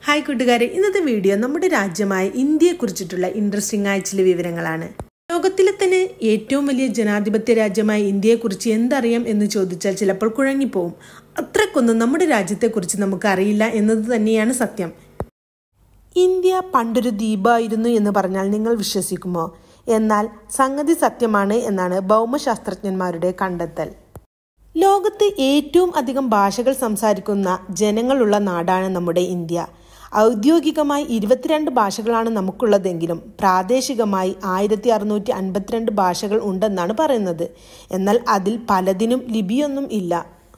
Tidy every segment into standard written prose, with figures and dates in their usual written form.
Hi കൂട്ടുകാരെ, ഇന്നത്തെ video നമ്മുടെ രാജ്യമായ ഇന്ത്യയെക്കുറിച്ചിട്ടുള്ള ഇൻട്രസ്റ്റിംഗ് ആയ ചില വിവരങ്ങളാണ്. ലോകത്തിലെ തന്നെ ഏറ്റവും വലിയ ജനാധിപത്യ രാജ്യമായ ഇന്ത്യയെക്കുറിച്ച് എന്തറിയാം എന്ന് ചോദിച്ചാൽ ചിലപ്പോൾ കുഴങ്ങിപ്പോവും. അത്രക്കൊന്നും നമ്മുടെ രാജ്യത്തെക്കുറിച്ച് നമുക്ക് അറിയില്ല എന്നത് തന്നെയാണ് സത്യം. ഇന്ത്യ പണ്ടൊരു ദ്വീപായിരുന്നു എന്ന് പറഞ്ഞാൽ നിങ്ങൾ വിശ്വസിക്കുമോ? എന്നാൽ സംഗതി സത്യമാണ് എന്നാണ് ഭൗമശാസ്ത്രജ്ഞന്മാരുടെ കണ്ടെത്തൽ. ലോകത്ത് ഏറ്റവും അധികം ഭാഷകൾ സംസാരിക്കുന്ന ജനങ്ങളുള്ള നാടാണ് നമ്മുടെ ഇന്ത്യ. ഔദ്യോഗികമായി 22 ഭാഷകളാണ് നമുക്കുള്ളതെങ്കിലും പ്രാദേശികമായി 1652 ഭാഷകൾ ഉണ്ടെന്നാണ് പറയുന്നത്. എന്നാൽ അതിൽ പലതിനും ലിപിയൊന്നും ഇല്ല.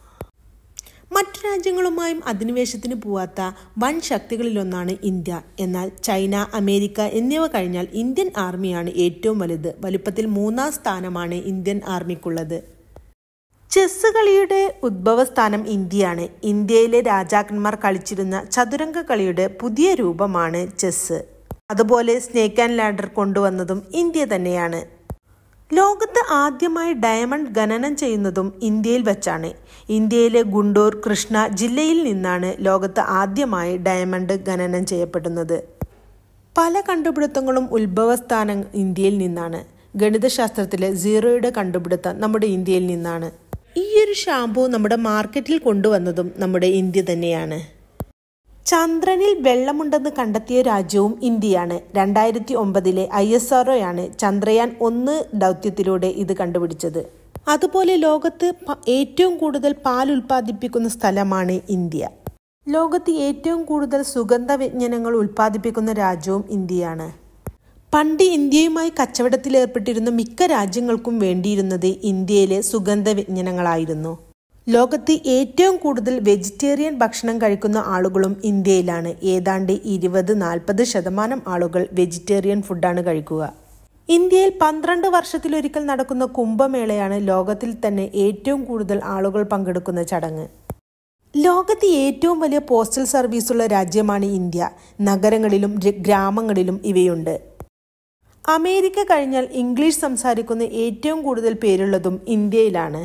മറ്റു രാജ്യങ്ങളുമായും അധിനിവേശത്തിന് പോവാത്ത വൻ ശക്തികളിലൊന്നാണ് ഇന്ത്യ. എന്നാൽ ചൈന, അമേരിക്ക എന്നിവ കഴിഞ്ഞാൽ ഇന്ത്യൻ ആർമിയാണ് ഏറ്റവും വലുത്. വലുപ്പത്തിൽ 3ാം സ്ഥാനമാണ് ഇന്ത്യൻ ആർമിക്കുള്ളത്. ചെസ് കളിയുടെ ഉദ്ഭവസ്ഥാനം ഇന്ത്യയാണ്. ഇന്ത്യയിലെ രാജാക്കന്മാർ കളിച്ചിരുന്ന ചതുരംഗ കളിയുടെ പുതിയ രൂപമാണ് ചെസ്. അതുപോലെ സ്നേക്ക് ആൻഡ് ലാഡർ കൊണ്ടുവന്നതും ഇന്ത്യ തന്നെയാണ്. ലോകത്ത് ആദ്യമായി ഡയമണ്ട് ഖനനം ചെയ്യുന്നതും ഇന്ത്യയിൽ വെച്ചാണ്. ഇന്ത്യയിലെ ഗുണ്ടൂർ, കൃഷ്ണ ജില്ലയിൽ നിന്നാണ് ലോകത്ത് ആദ്യമായി ഡയമണ്ട് ഖനനം ചെയ്യപ്പെടുന്നത്. പല കണ്ടുപിടുത്തങ്ങളും ഉത്ഭവസ്ഥാനം ഇന്ത്യയിൽ നിന്നാണ്. ഗണിതശാസ്ത്രത്തിലെ സീറോയുടെ കണ്ടുപിടുത്തം നമ്മുടെ ഇന്ത്യയിൽ നിന്നാണ്. ഈയൊരു ഷാമ്പു നമ്മുടെ മാർക്കറ്റിൽ കൊണ്ടുവന്നതും നമ്മുടെ ഇന്ത്യ തന്നെയാണ്. ചന്ദ്രനിൽ വെള്ളമുണ്ടെന്ന് കണ്ടെത്തിയ രാജ്യവും ഇന്ത്യയാണ്. 2009 ISROയാണ് ചന്ദ്രയാൻ 1 ദൗത്യത്തിലൂടെ ഇത് കണ്ടുപിടിച്ചത്. അതുപോലെ ലോകത്ത് ഏറ്റവും കൂടുതൽ പാൽ ഉൽപ്പാദിപ്പിക്കുന്ന സ്ഥലമാണ് ഇന്ത്യ. ലോകത്ത് ഏറ്റവും കൂടുതൽ സുഗന്ധവ്യഞ്ജനങ്ങൾ ഉൽപ്പാദിപ്പിക്കുന്ന രാജ്യവും ഇന്ത്യയാണ്. പണ്ട് ഇന്ത്യയുമായി കച്ചവടത്തിൽ ഏർപ്പെട്ടിരുന്ന മിക്ക രാജ്യങ്ങൾക്കും വേണ്ടിയിരുന്നത് ഇന്ത്യയിലെ സുഗന്ധവ്യഞ്ജനങ്ങളായിരുന്നു. ലോകത്ത് ഏറ്റവും കൂടുതൽ വെജിറ്റേറിയൻ ഭക്ഷണം കഴിക്കുന്ന ആളുകളും ഇന്ത്യയിലാണ്. ഏതാണ്ട് 20-40% ആളുകൾ വെജിറ്റേറിയൻ ഫുഡാണ് കഴിക്കുക. ഇന്ത്യയിൽ 12 വർഷത്തിലൊരിക്കൽ നടക്കുന്ന കുംഭമേളയാണ് ലോകത്തിൽ തന്നെ ഏറ്റവും കൂടുതൽ ആളുകൾ പങ്കെടുക്കുന്ന ചടങ്ങ്. ലോകത്ത് ഏറ്റവും വലിയ പോസ്റ്റൽ സർവീസുള്ള രാജ്യമാണ് ഇന്ത്യ. നഗരങ്ങളിലും ഗ്രാമങ്ങളിലും ഇവയുണ്ട്. അമേരിക്ക കഴിഞ്ഞാൽ ഇംഗ്ലീഷ് സംസാരിക്കുന്ന ഏറ്റവും കൂടുതൽ പേരുള്ളതും ഇന്ത്യയിലാണ്.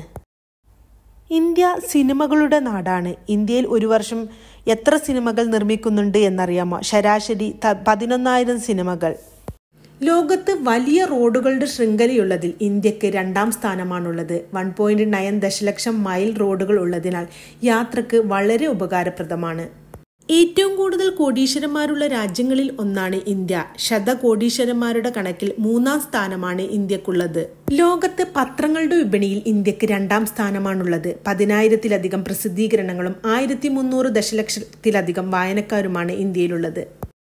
ഇന്ത്യ സിനിമകളുടെ നാടാണ്. ഇന്ത്യയിൽ ഒരു വർഷം എത്ര സിനിമകൾ നിർമ്മിക്കുന്നുണ്ട് എന്നറിയാമോ? ശരാശരി 11,000 സിനിമകൾ. ലോകത്ത് വലിയ റോഡുകളുടെ ശൃംഖലയുള്ളതിൽ ഇന്ത്യക്ക് 2ാം സ്ഥാനമാണുള്ളത്. 1.9 ദശലക്ഷം മൈൽ റോഡുകൾ ഉള്ളതിനാൽ യാത്രക്ക് വളരെ ഉപകാരപ്രദമാണ്. ഏറ്റവും കൂടുതൽ കോടീശ്വരന്മാരുള്ള രാജ്യങ്ങളിൽ ഒന്നാണ് ഇന്ത്യ. ശതകോടീശ്വരന്മാരുടെ കണക്കിൽ 3ാം സ്ഥാനമാണ് ഇന്ത്യക്കുള്ളത്. ലോകത്ത് പത്രങ്ങളുടെ വിപണിയിൽ ഇന്ത്യക്ക് 2ാം സ്ഥാനമാണുള്ളത്. 10,000-ലധികം പ്രസിദ്ധീകരണങ്ങളും 1,300 ദശലക്ഷത്തിലധികം വായനക്കാരുമാണ് ഇന്ത്യയിലുള്ളത്.